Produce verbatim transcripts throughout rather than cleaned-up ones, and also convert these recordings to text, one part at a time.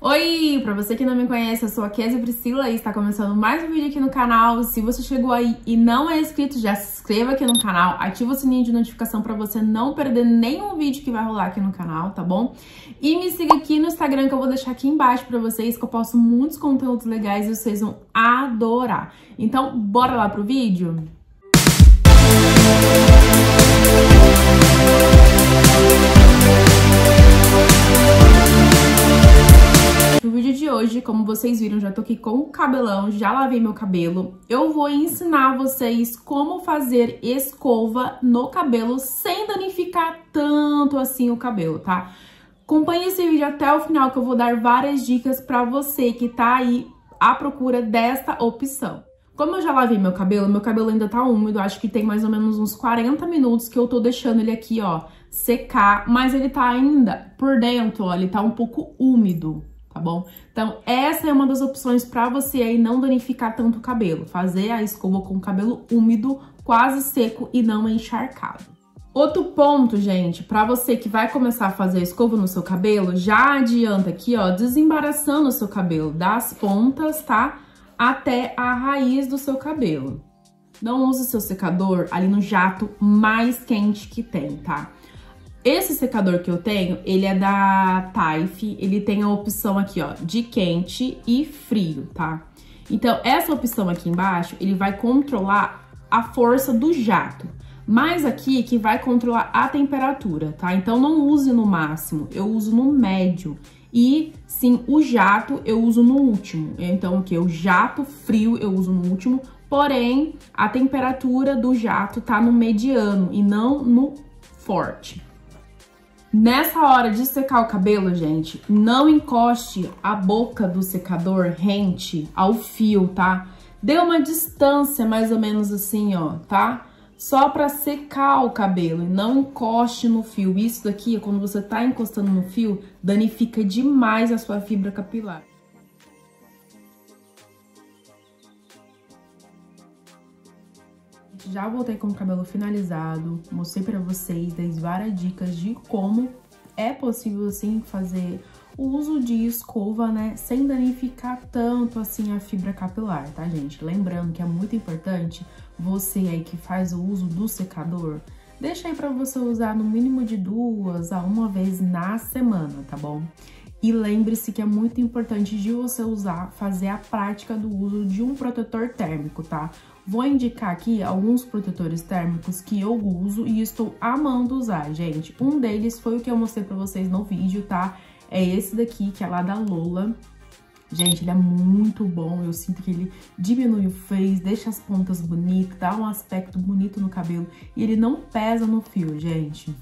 Oi, pra você que não me conhece, eu sou a Kézia Priscila e está começando mais um vídeo aqui no canal. Se você chegou aí e não é inscrito, já se inscreva aqui no canal, ativa o sininho de notificação pra você não perder nenhum vídeo que vai rolar aqui no canal, tá bom? E me siga aqui no Instagram que eu vou deixar aqui embaixo pra vocês, que eu posto muitos conteúdos legais e vocês vão adorar. Então, bora lá pro vídeo? No vídeo de hoje, como vocês viram, já tô aqui com o cabelão, já lavei meu cabelo. Eu vou ensinar vocês como fazer escova no cabelo sem danificar tanto assim o cabelo, tá? Acompanhe esse vídeo até o final que eu vou dar várias dicas pra você que tá aí à procura desta opção. Como eu já lavei meu cabelo, meu cabelo ainda tá úmido, acho que tem mais ou menos uns quarenta minutos que eu tô deixando ele aqui, ó, secar, mas ele tá ainda por dentro, ó, ele tá um pouco úmido. Tá bom? Então, essa é uma das opções pra você aí não danificar tanto o cabelo. Fazer a escova com o cabelo úmido, quase seco e não encharcado. Outro ponto, gente, pra você que vai começar a fazer a escova no seu cabelo, já adianta aqui, ó, desembaraçando o seu cabelo das pontas, tá? Até a raiz do seu cabelo. Não use o seu secador ali no jato mais quente que tem, tá? Esse secador que eu tenho, ele é da Taif, ele tem a opção aqui, ó, de quente e frio, tá? Então, essa opção aqui embaixo, ele vai controlar a força do jato, mas aqui que vai controlar a temperatura, tá? Então, não use no máximo, eu uso no médio e, sim, o jato eu uso no último. Então, o que? O jato frio eu uso no último, porém, a temperatura do jato tá no mediano e não no forte. Nessa hora de secar o cabelo, gente, não encoste a boca do secador rente ao fio, tá? Dê uma distância mais ou menos assim, ó, tá? Só pra secar o cabelo e não encoste no fio. Isso daqui, quando você tá encostando no fio, danifica demais a sua fibra capilar. Já voltei com o cabelo finalizado, mostrei pra vocês, dei várias dicas de como é possível, assim, fazer o uso de escova, né, sem danificar tanto, assim, a fibra capilar, tá, gente? Lembrando que é muito importante você aí que faz o uso do secador, deixa aí pra você usar no mínimo de duas a uma vez na semana, tá bom? E lembre-se que é muito importante de você usar, fazer a prática do uso de um protetor térmico, tá? Vou indicar aqui alguns protetores térmicos que eu uso e estou amando usar, gente. Um deles foi o que eu mostrei pra vocês no vídeo, tá? É esse daqui, que é lá da Lola. Gente, ele é muito bom, eu sinto que ele diminui o frizz, deixa as pontas bonitas, dá um aspecto bonito no cabelo e ele não pesa no fio, gente.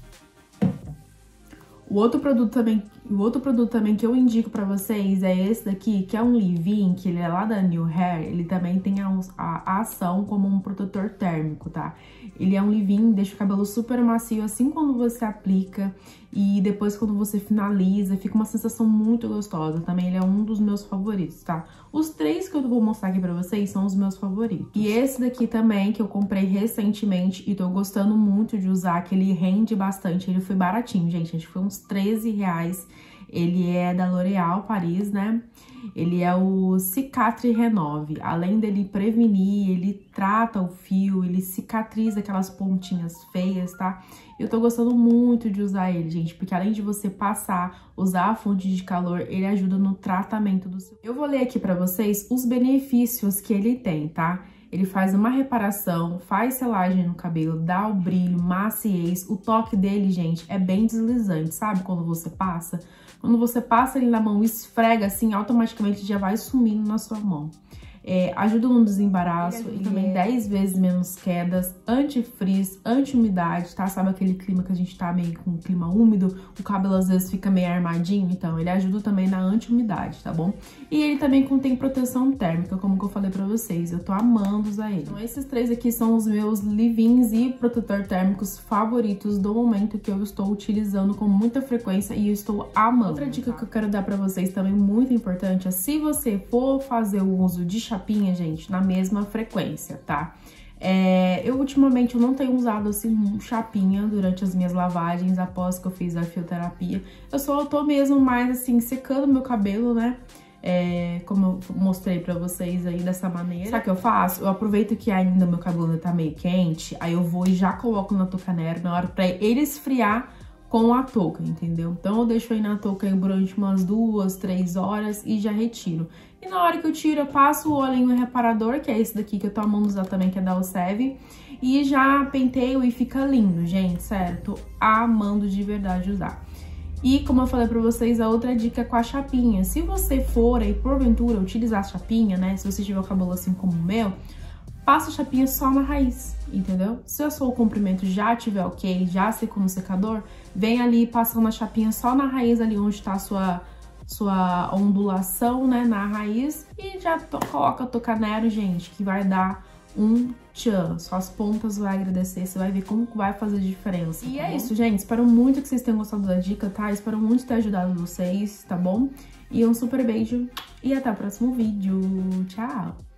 O outro produto também, o outro produto também que eu indico pra vocês é esse daqui, que é um leave-in, que ele é lá da New Hair, ele também tem a, a, a ação como um protetor térmico, tá? Ele é um leave-in, deixa o cabelo super macio assim quando você aplica e depois quando você finaliza, fica uma sensação muito gostosa. Também ele é um dos meus favoritos, tá? Os três que eu vou mostrar aqui pra vocês são os meus favoritos. E esse daqui também, que eu comprei recentemente e tô gostando muito de usar, que ele rende bastante. Ele foi baratinho, gente, acho que foi uns treze reais. Ele é da L'Oréal Paris, né? Ele é o Cicatrice Renove. Além dele prevenir, ele trata o fio, ele cicatriza aquelas pontinhas feias, tá? Eu tô gostando muito de usar ele, gente, porque além de você passar, usar a fonte de calor, ele ajuda no tratamento do seu... Eu vou ler aqui pra vocês os benefícios que ele tem, tá? Ele faz uma reparação, faz selagem no cabelo, dá o brilho, maciez. O toque dele, gente, é bem deslizante, sabe? Quando você passa. Quando você passa ele na mão, esfrega assim, automaticamente já vai sumindo na sua mão. É, ajuda no desembaraço, ele também é dez vezes menos quedas, anti-frizz, anti-umidade, tá? Sabe aquele clima que a gente tá meio com um clima úmido, o cabelo às vezes fica meio armadinho? Então, ele ajuda também na anti-umidade, tá bom? E ele também contém proteção térmica, como que eu falei pra vocês, eu tô amando usar ele. Então, esses três aqui são os meus leave-ins e protetor térmicos favoritos do momento que eu estou utilizando com muita frequência e eu estou amando. Outra dica que eu quero dar pra vocês também muito importante é se você for fazer o uso de chapinha, gente, na mesma frequência, tá? É, eu ultimamente eu não tenho usado assim chapinha durante as minhas lavagens após que eu fiz a fioterapia. Eu só tô mesmo mais assim secando meu cabelo, né? É, como eu mostrei pra vocês aí dessa maneira. Sabe o que eu faço? Eu aproveito que ainda meu cabelo tá meio quente, aí eu vou e já coloco na touca Nero na hora pra ele esfriar com a touca, entendeu? Então eu deixo aí na touca aí durante umas duas, três horas e já retiro. E na hora que eu tiro, eu passo o olhinho reparador, que é esse daqui que eu tô amando usar também, que é da Elseve, e já penteio e fica lindo, gente, sério, tô amando de verdade usar. E como eu falei pra vocês, a outra dica é com a chapinha. Se você for aí, porventura, utilizar a chapinha, né, se você tiver o cabelo assim como o meu, passa a chapinha só na raiz, entendeu? Se o seu comprimento já tiver ok, já secou no secador, vem ali passando a chapinha só na raiz ali onde tá a sua, sua ondulação, né, na raiz. E já to, coloca a touca Nero, gente, que vai dar um tchan. Suas pontas vai agradecer, você vai ver como vai fazer diferença. E tá é bom? Isso, gente. Espero muito que vocês tenham gostado da dica, tá? Espero muito ter ajudado vocês, tá bom? E um super beijo e até o próximo vídeo. Tchau!